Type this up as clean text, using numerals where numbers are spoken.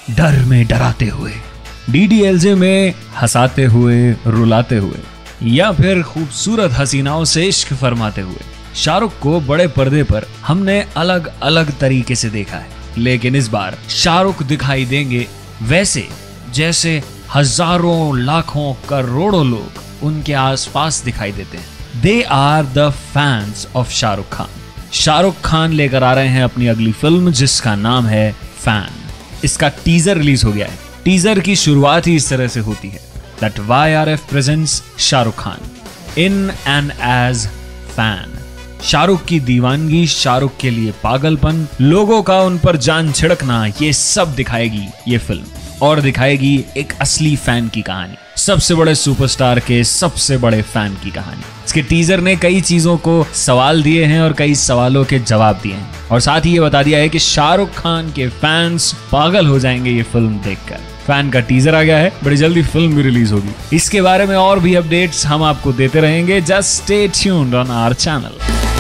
डर में डराते हुए, डीडीएलजे में हंसाते हुए, रुलाते हुए, या फिर खूबसूरत हसीनाओं से इश्क फरमाते हुए, शाहरुख को बड़े पर्दे पर हमने अलग अलग तरीके से देखा है। लेकिन इस बार शाहरुख दिखाई देंगे वैसे जैसे हजारों, लाखों, करोड़ों लोग उनके आसपास दिखाई देते हैं। They are the fans of Shahrukh Khan. Shahrukh Khan लेकर आ रहे हैं अपनी अगली फिल्म जिसका नाम है फैन। इसका टीजर रिलीज हो गया है। टीजर की शुरुआत ही इस तरह से होती है that YRF presents Shahrukh Khan in and as fan. Shahrukh की दीवानगी, शाहरुख के लिए पागलपन, लोगों का उन पर जान छिड़कना, ये सब दिखाएगी ये फिल्म, और दिखाएगी एक असली फैन की कहानी, सबसे बड़े सुपरस्टार के सबसे बड़े फैन की कहानी। इसके टीजर ने कई चीजों को सवाल दिए हैं और कई सवालों के जवाब दिए हैं, और साथ ही ये बता दिया है कि शाहरुख खान के फैंस पागल हो जाएंगे ये फिल्म देखकर। फैन का टीजर आ गया है, बड़ी जल्दी फिल्म भी रिलीज होगी। इसके बारे में और भी अपडेट्स हम आपको देते रहेंगे। Just stay tuned on our channel.